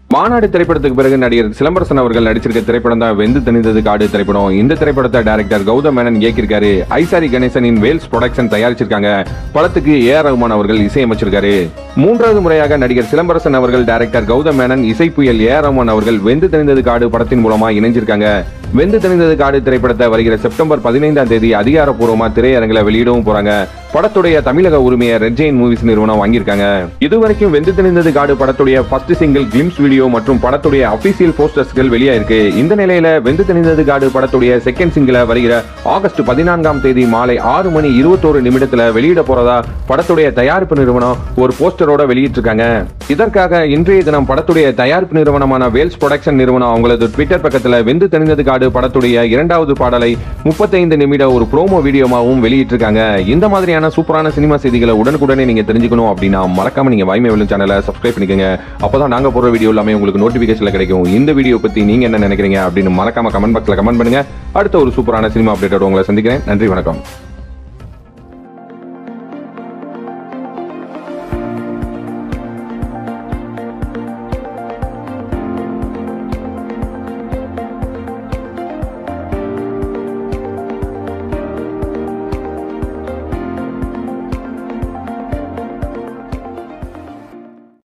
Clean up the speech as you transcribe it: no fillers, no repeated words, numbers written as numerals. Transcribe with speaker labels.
Speaker 1: மாநாடு திரைப்படத்துக்கு பிறகு நடிகர் சிலம்பரசன் அவர்கள் நடிச்சிருக்க திரைப்படம் தான் வெந்து தணிந்தது காடு திரைப்படம். இந்த திரைப்படத்தை டைரக்டர் கௌதம் மேனன் இயக்கியிருக்காரு. ஐசாரி கணேசனின் வேல்ஸ் புரொடக்ஷன் தயாரிச்சிருக்காங்க. படத்துக்கு ஏஆர் ரஹ்மான் அவர்கள் இசையமைச்சிருக்காரு. மூன்றாவது முறையாக நடிகர் சிலம்பரசன் அவர்கள் டைரக்டர் கௌதம் மேனன் இசைப்புயல் ஏஆர் ரஹ்மான் அவர்கள் வெந்து தணிந்தது காடு படத்தின் மூலமா இணைஞ்சிருக்காங்க. வெந்து தணிந்தது காடு திரைப்படத்தை வருகிற செப்டம்பர் 15ஆம் தேதி அதிகாரப்பூர்வமா திரையரங்கில வெளியிடவும் போறாங்க. படத்துடைய தமிழக உரிமையை ரெட் ஜெயின் மூவிஸ் நிறுவனம் வாங்கியிருக்காங்க. இதுவரைக்கும் வெந்து தணிந்தது காடு படத்துடைய ஃபர்ஸ்ட் சிங்கிள் கிளிம்ஸ் வீடியோ மற்றும் படத்துடைய அபிஷியல் போஸ்டர்ஸ்கள் வெளியாயிருக்கு. இந்த நிலையில வெந்து தணிந்தது காடு படத்துடைய செகண்ட் சிங்கிளை வருகிற ஆகஸ்ட் 14ஆம் தேதி மாலை 6:21 வெளியிட போறதா படத்துடைய தயாரிப்பு நிறுவனம் ஒரு போஸ்டரோட வெளியிட்டிருக்காங்க. இதற்காக இன்றைய தினம் படத்துடைய தயாரிப்பு நிறுவனமான வேல்ஸ் புரொடக்ஷன் நிறுவனம் அவங்களது ட்விட்டர் பக்கத்துல வெந்து தணிந்தது காடு படத்துடைய 2வது பாடலை 35 நிமிட ஒரு ப்ரோமோ வீடியோமாவும் வெளியிட்டிருக்காங்க. இந்த மாதிரியான சூப்பரான சினிமா செய்திகளை உடனுக்குடனே நீங்க தெரிஞ்சுக்கணும் அப்படின்னா மறக்காம நீங்க வாய்மை வெல்லும் சேனலை சப்ஸ்கிரைப் பண்ணிக்கங்க. அப்பதான் நாங்க போற வீடியோ எல்லாமே உங்களுக்கு நோட்டிபிகேஷன்ல கிடைக்கும். இந்த வீடியோ பத்தி நீங்க என்ன நினைக்கிறீங்க அப்படின்னு மறக்காம கமெண்ட் பாக்ஸ்ல கமெண்ட் பண்ணுங்க. அடுத்த ஒரு சூப்பரான சினிமா அப்டேட்டோட உங்களை சந்திக்கிறேன். நன்றி, வணக்கம்.